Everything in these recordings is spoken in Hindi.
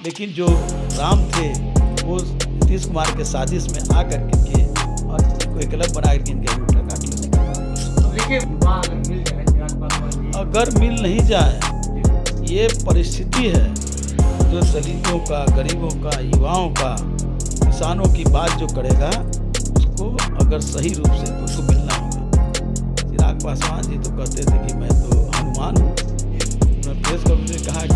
लेकिन जो राम थे वो नीतीश कुमार के साजिश में आकर के और इनको एकलव्य बना करके इनके अंगूठा काट लेने का काम। देखिए अगर मिल नहीं जाए, ये परिस्थिति है जो दलितों का, गरीबों का, युवाओं का, किसानों की बात जो करेगा उसको अगर सही रूप से तो उसको मिलना होगा। चिराग पासवान जी तो कहते थे कि मैं तो हनुमान हूँ। उन्होंने प्रेस कॉन्फ्रेंस में कहा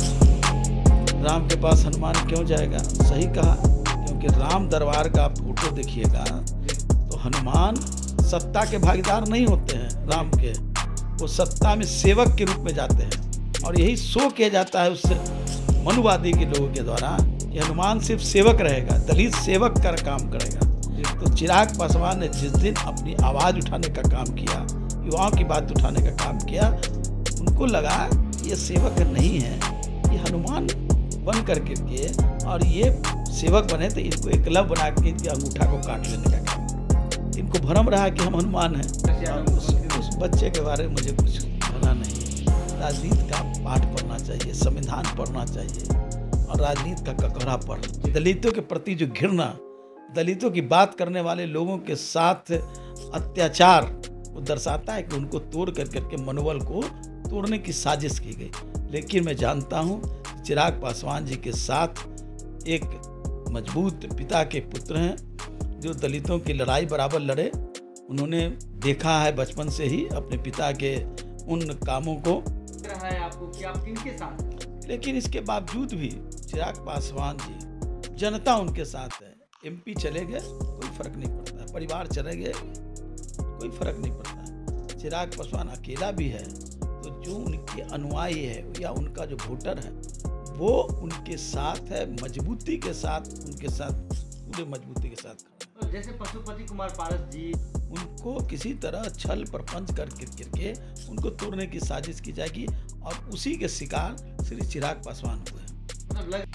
कि राम के पास हनुमान क्यों जाएगा। सही कहा, क्योंकि राम दरबार का आप फोटो देखिएगा तो हनुमान सत्ता के भागीदार नहीं होते हैं राम के, वो सत्ता में सेवक के रूप में जाते हैं। और यही शो किया जाता है उससे मनुवादी के लोगों के द्वारा कि हनुमान सिर्फ सेवक रहेगा, दलित सेवक का काम करेगा। तो चिराग पासवान ने जिस दिन अपनी आवाज़ उठाने का काम किया, युवाओं की बात उठाने का काम किया, उनको लगा ये सेवक नहीं है, ये हनुमान बन करके के और ये सेवक बने तो इनको एकलव्य बना के इनके अंगूठा को काट लेने का काम। इनको भ्रम रहा कि हम हनुमान हैं। उस बच्चे के बारे में मुझे कुछ कहना नहीं। राजनीति का पाठ पढ़ना चाहिए, संविधान पढ़ना चाहिए और राजनीति का ककहरा पढ़ना। दलितों के प्रति जो घृणा, दलितों की बात करने वाले लोगों के साथ अत्याचार वो दर्शाता है कि उनको तोड़ करके मनोबल को तोड़ने की साजिश की गई। लेकिन मैं जानता हूँ चिराग पासवान जी के साथ एक मजबूत पिता के पुत्र हैं जो दलितों की लड़ाई बराबर लड़े। उन्होंने देखा है बचपन से ही अपने पिता के उन कामों को। रहा है आपको कि आप किनके साथ, लेकिन इसके बावजूद भी चिराग पासवान जी, जनता उनके साथ है। एमपी चले गए कोई फर्क नहीं पड़ता, परिवार चले गए कोई फर्क नहीं पड़ता। चिराग पासवान अकेला भी है तो जो उनके अनुयायी है या उनका जो वोटर है वो उनके साथ है, मजबूती के साथ, उनके साथ पूरे मजबूती के साथ खड़ा है। जैसे पशुपति कुमार पारस जी, उनको किसी तरह छल प्रपंच करके उनको तोड़ने की साजिश की जाएगी और उसी के शिकार श्री चिराग पासवान हुए हैं। मतलब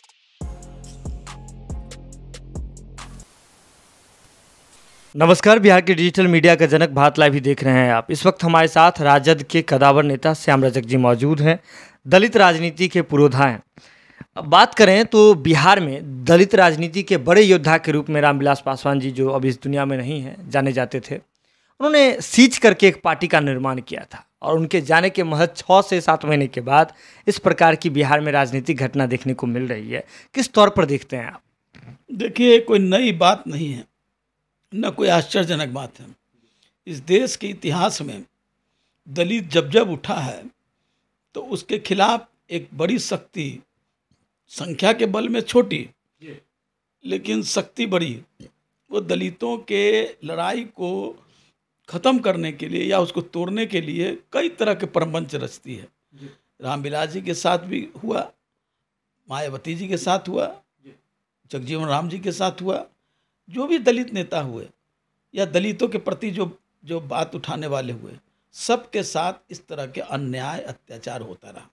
नमस्कार, बिहार के डिजिटल मीडिया का जनक भारत लाइव ही देख रहे हैं आप। इस वक्त हमारे साथ राजद के कदावर नेता श्याम रजक जी मौजूद हैं, दलित राजनीति के पुरोधा हैं। अब बात करें तो बिहार में दलित राजनीति के बड़े योद्धा के रूप में रामविलास पासवान जी, जो अब इस दुनिया में नहीं हैं, जाने जाते थे। उन्होंने सींच करके एक पार्टी का निर्माण किया था और उनके जाने के महज 6 से 7 महीने के बाद इस प्रकार की बिहार में राजनीतिक घटना देखने को मिल रही है। किस तौर पर देखते हैं आप? देखिए, कोई नई बात नहीं है, न कोई आश्चर्यजनक बात है। इस देश के इतिहास में दलित जब जब उठा है तो उसके खिलाफ एक बड़ी शक्ति, संख्या के बल में छोटी लेकिन शक्ति बड़ी, वो दलितों के लड़ाई को ख़त्म करने के लिए या उसको तोड़ने के लिए कई तरह के प्रपंच रचती है। रामविलास जी के साथ भी हुआ, मायावती जी के साथ हुआ, जगजीवन राम जी के साथ हुआ। जो भी दलित नेता हुए या दलितों के प्रति जो बात उठाने वाले हुए, सबके साथ इस तरह के अन्याय अत्याचार होता रहा।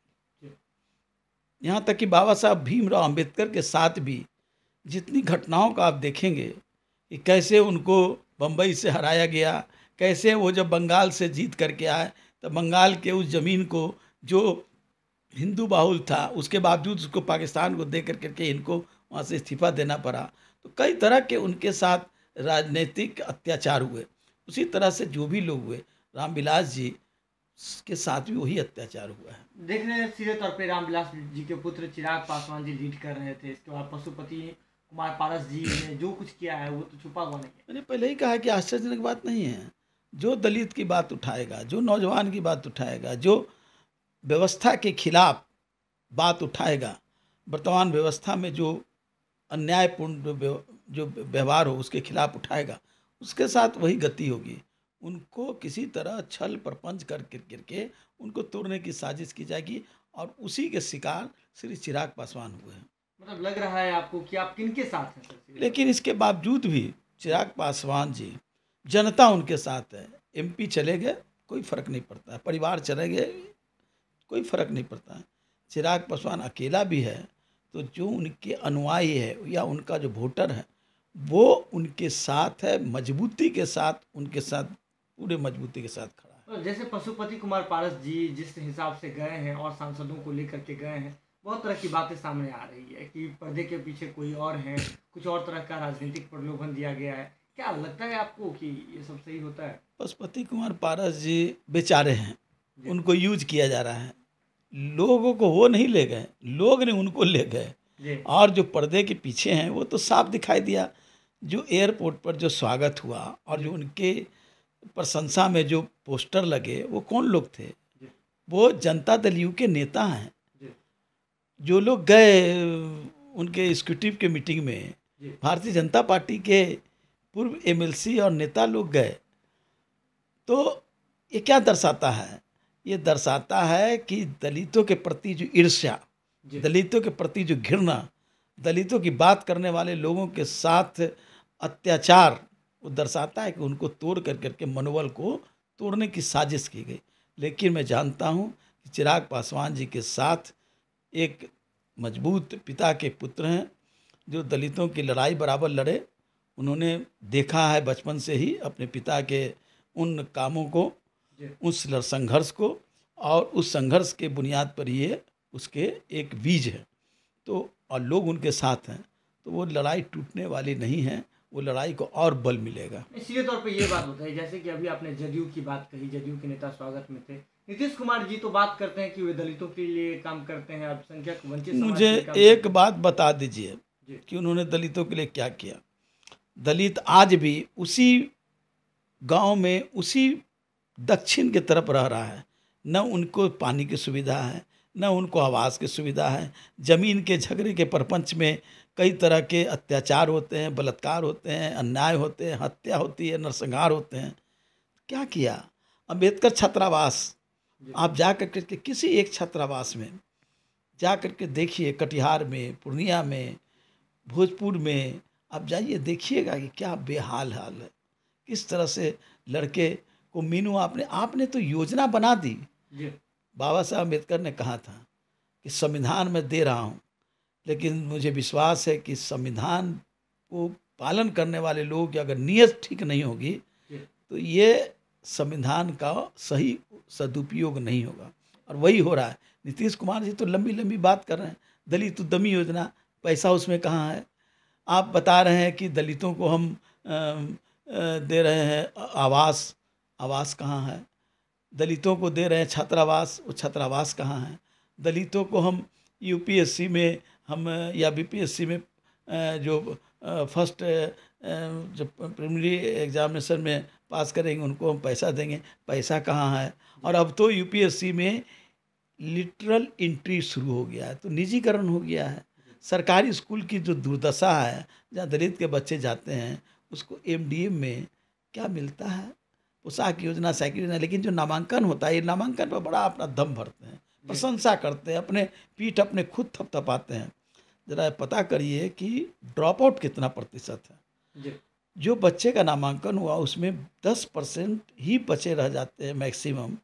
यहाँ तक कि बाबा साहब भीमराव अंबेडकर के साथ भी जितनी घटनाओं का आप देखेंगे कि कैसे उनको बम्बई से हराया गया, कैसे वो जब बंगाल से जीत करके आए तो बंगाल के उस ज़मीन को जो हिंदू बाहुल था उसके बावजूद उसको पाकिस्तान को दे करके इनको वहाँ से इस्तीफा देना पड़ा। तो कई तरह के उनके साथ राजनीतिक अत्याचार हुए। उसी तरह से जो भी लोग हुए, रामविलास जी के साथ भी वही अत्याचार हुआ है। देख रहे हैं सीधे तौर पे रामविलास जी के पुत्र चिराग पासवान जी लीड कर रहे थे। इसके बाद पशुपति कुमार पारस जी ने जो कुछ किया है वो तो छुपा हुआ नहीं है। मैंने पहले ही कहा कि आश्चर्यजनक बात नहीं है। जो दलित की बात उठाएगा, जो नौजवान की बात उठाएगा, जो व्यवस्था के खिलाफ बात उठाएगा, वर्तमान व्यवस्था में जो अन्यायपूर्ण जो व्यवहार हो उसके खिलाफ उठाएगा, उसके साथ वही गति होगी। उनको किसी तरह छल प्रपंच करके उनको तोड़ने की साजिश की जाएगी और उसी के शिकार श्री चिराग पासवान हुए हैं। मतलब लग रहा है आपको कि आप किनके साथ हैं? लेकिन इसके बावजूद भी चिराग पासवान जी, जनता उनके साथ है। एमपी चले गए कोई फर्क नहीं पड़ता, परिवार चले गए कोई फर्क नहीं पड़ता। चिराग पासवान अकेला भी है तो जो उनके अनुयायी है या उनका जो वोटर है वो उनके साथ है, मजबूती के साथ, उनके साथ पूरे मजबूती के साथ खड़ा है। जैसे पशुपति कुमार पारस जी जिस हिसाब से गए हैं और सांसदों को लेकर के गए हैं, बहुत तरह की बातें सामने आ रही है कि पर्दे के पीछे कोई और है, कुछ और तरह का राजनीतिक प्रलोभन दिया गया है। क्या लगता है आपको कि ये सब सही होता है? पशुपति कुमार पारस जी बेचारे हैं, जी। उनको यूज किया जा रहा है। लोगों को वो नहीं ले गए, लोग ने उनको ले गए। जी। और जो पर्दे के पीछे हैं वो तो साफ दिखाई दिया। जो एयरपोर्ट पर जो स्वागत हुआ और जो उनके प्रशंसा में जो पोस्टर लगे, वो कौन लोग थे? जी। वो जनता दल यू के नेता हैं। जी। जो लोग गए उनके एग्जीक्यूटिव के मीटिंग में, जी। भारतीय जनता पार्टी के पूर्व एमएलसी और नेता लोग गए। तो ये क्या दर्शाता है? ये दर्शाता है कि दलितों के प्रति जो ईर्ष्या, जी। दलितों के प्रति जो घृणा, दलितों की बात करने वाले लोगों के साथ अत्याचार, वो दर्शाता है कि उनको तोड़ कर करके मनोबल को तोड़ने की साजिश की गई। लेकिन मैं जानता हूँ कि चिराग पासवान जी के साथ एक मजबूत पिता के पुत्र हैं जो दलितों की लड़ाई बराबर लड़े। उन्होंने देखा है बचपन से ही अपने पिता के उन कामों को, उस संघर्ष को, और उस संघर्ष के बुनियाद पर ये उसके एक बीज है। तो और लोग उनके साथ हैं, तो वो लड़ाई टूटने वाली नहीं है, वो लड़ाई को और बल मिलेगा। सीधे तौर पे ये बात होता है, जैसे कि अभी आपने जदयू की बात कही, जदयू के नेता स्वागत में थे। नीतीश कुमार जी तो बात करते हैं कि वे दलितों के लिए काम करते हैं, अल्पसंख्यक वंचित समाज मुझे के लिए काम एक करते बात बता दीजिए जी। कि उन्होंने दलितों के लिए क्या किया। दलित आज भी उसी गांव में, उसी दक्षिण की तरफ रह रहा है। न उनको पानी की सुविधा है, न उनको आवास की सुविधा है। ज़मीन के झगड़े के प्रपंच में कई तरह के अत्याचार होते हैं, बलात्कार होते हैं, अन्याय होते हैं, हत्या होती है, नरसंहार होते हैं। क्या किया? अम्बेडकर छात्रावास, आप जा कर के किसी एक छात्रावास में जा कर के देखिए, कटिहार में, पूर्णिया में, भोजपुर में, आप जाइए देखिएगा कि क्या बेहाल हाल है। किस तरह से लड़के को मीनू आपने तो योजना बना दी। जी। बाबा साहब अम्बेडकर ने कहा था कि संविधान मैं दे रहा हूँ, लेकिन मुझे विश्वास है कि संविधान को पालन करने वाले लोग की अगर नीयत ठीक नहीं होगी तो ये संविधान का सही सदुपयोग नहीं होगा। और वही हो रहा है। नीतीश कुमार जी तो लंबी लंबी बात कर रहे हैं, दलित उद्यमी योजना, पैसा उसमें कहाँ है? आप बता रहे हैं कि दलितों को हम दे रहे हैं आवास, आवास कहाँ है? दलितों को दे रहे हैं छात्रावास, वो छात्रावास कहाँ है? दलितों को हम यूपीएससी में हम या बीपीएससी में जो फर्स्ट जो प्रीलिमिनरी एग्जामिनेशन में पास करेंगे उनको हम पैसा देंगे, पैसा कहाँ है? और अब तो यूपीएससी में लिटरल एंट्री शुरू हो गया है, तो निजीकरण हो गया है। सरकारी स्कूल की जो दुर्दशा है, जहाँ दलित के बच्चे जाते हैं, उसको एमडीएम में क्या मिलता है? पोशाक योजना, साइकिल योजना, लेकिन जो नामांकन होता है, ये नामांकन पर बड़ा अपना दम भरते हैं, प्रशंसा करते हैं, अपने पीठ अपने खुद थपथपाते हैं। जरा पता करिए कि ड्रॉप आउट कितना प्रतिशत है। जो बच्चे का नामांकन हुआ उसमें 10% ही बचे रह जाते हैं, मैक्सिमम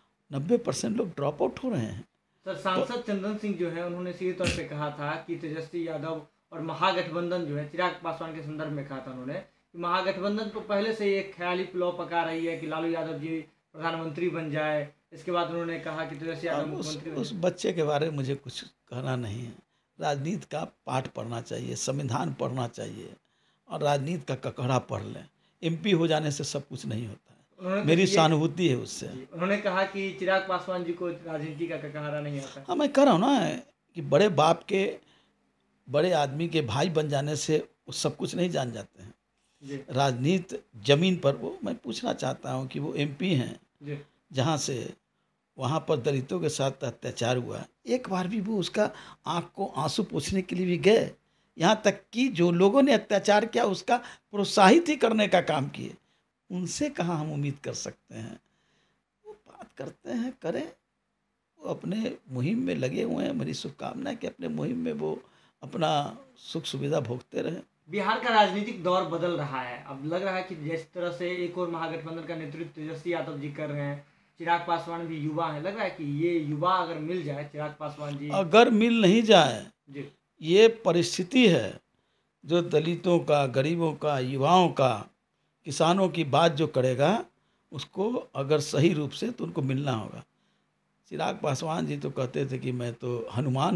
90% लोग ड्रॉप आउट हो रहे हैं। सर, सांसद चंदन सिंह जो है उन्होंने सीधे तौर पे कहा था कि तेजस्वी यादव और महागठबंधन जो है, चिराग पासवान के संदर्भ में कहा था उन्होंने कि महागठबंधन तो पहले से एक ख्याली पुलाव पका रही है कि लालू यादव जी प्रधानमंत्री बन जाए। इसके बाद उन्होंने कहा कि तेजस्वी यादव मुख्यमंत्री। उस बच्चे के बारे में मुझे कुछ कहना नहीं है। राजनीति का पाठ पढ़ना चाहिए, संविधान पढ़ना चाहिए, और राजनीति का ककड़ा पढ़ लें। एमपी हो जाने से सब कुछ नहीं होता है, मेरी सहानुभूति है उससे। उन्होंने कहा कि चिराग पासवान जी को राजनीति का ककहरा नहीं आता। हाँ, मैं कह रहा हूँ ना कि बड़े बाप के, बड़े आदमी के भाई बन जाने से वो सब कुछ नहीं जान जाते हैं। राजनीति जमीन पर, वो मैं पूछना चाहता हूँ कि वो एमपी हैं जहाँ से, वहाँ पर दलितों के साथ अत्याचार हुआ, एक बार भी वो उसका आँख को आंसू पोंछने के लिए भी गए? यहाँ तक कि जो लोगों ने अत्याचार किया उसका प्रोत्साहित ही करने का काम किए। उनसे कहाँ हम उम्मीद कर सकते हैं? वो बात करते हैं, करें, वो अपने मुहिम में लगे हुए हैं। मेरी शुभकामना है कि अपने मुहिम में वो अपना सुख सुविधा भोगते रहें। बिहार का राजनीतिक दौर बदल रहा है। अब लग रहा है कि जिस तरह से एक और महागठबंधन का नेतृत्व तेजस्वी यादव जी कर रहे हैं, चिराग पासवान भी युवा हैं, लग रहा है कि ये युवा अगर मिल जाए, चिराग पासवान जी अगर मिल नहीं जाए, ये परिस्थिति है जो दलितों का, गरीबों का, युवाओं का, किसानों की बात जो करेगा उसको अगर सही रूप से, तो उनको मिलना होगा। चिराग पासवान जी तो कहते थे कि मैं तो हनुमान हूँ, लेकिन मैं तो हनुमान हूँ,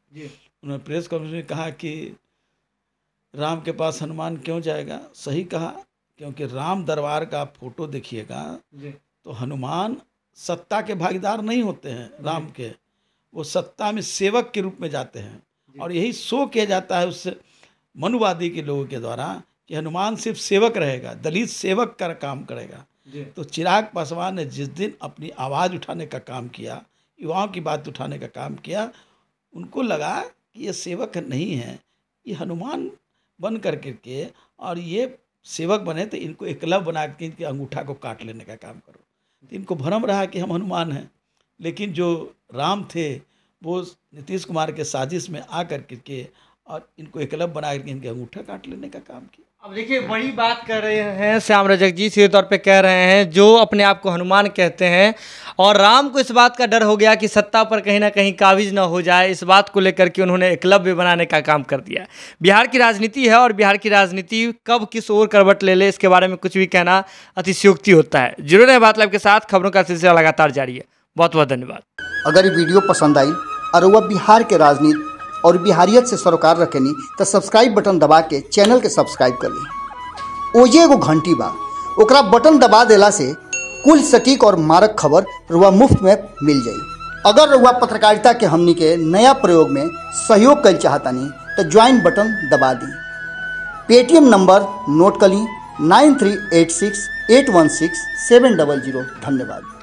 उन्होंने प्रेस कॉन्फ्रेंस में कहा कि राम के पास हनुमान क्यों जाएगा। सही कहा, क्योंकि राम दरबार का फोटो देखिएगा तो हनुमान सत्ता के भागीदार नहीं होते हैं राम के, वो सत्ता में सेवक के रूप में जाते हैं। और यही शो किया जाता है उससे मनुवादी के लोगों के द्वारा कि हनुमान सिर्फ सेवक रहेगा, दलित सेवक का काम करेगा। तो चिराग पासवान ने जिस दिन अपनी आवाज़ उठाने का काम किया, युवाओं की बात उठाने का काम किया, उनको लगा कि ये सेवक नहीं है, ये हनुमान बन करके और ये सेवक बने तो इनको एकलव्य बना के इनके अंगूठा को काट लेने का काम करो। तो इनको भ्रम रहा कि हम हनुमान हैं, लेकिन जो राम थे वो नीतीश कुमार के साजिश में आ करके और इनको एकलव्य बना करके इनके अंगूठा काट लेने का काम किया। अब देखिए बड़ी बात कर रहे हैं श्याम रजक जी, सीधे तौर पे कह रहे हैं जो अपने आप को हनुमान कहते हैं, और राम को इस बात का डर हो गया कि सत्ता पर कहीं ना कहीं काबिज ना हो जाए, इस बात को लेकर के उन्होंने एकलव्य बनाने का काम कर दिया है। बिहार की राजनीति है और बिहार की राजनीति कब किस ओर करवट ले ले इसके बारे में कुछ भी कहना अतिशयोक्ति होता है। जुड़े रहे बात लाइव के साथ, खबरों का सिलसिला लगातार जारी है। बहुत बहुत धन्यवाद। अगर ये वीडियो पसंद आई और वह बिहार के राजनीति और बिहारियत से सरोकार रखेनी तो सब्सक्राइब बटन दबा के चैनल के सब्सक्राइब कर ली। ओजे एगो घंटी बा, ओकरा बटन दबा देला से कुल सटीक और मारक खबर रुआ मुफ्त में मिल जाई। अगर रुआ पत्रकारिता के हमनी के नया प्रयोग में सहयोग कर चाहतानी तो ज्वाइन बटन दबा दी। पेटीएम नंबर नोट कर ली 9386816700। धन्यवाद।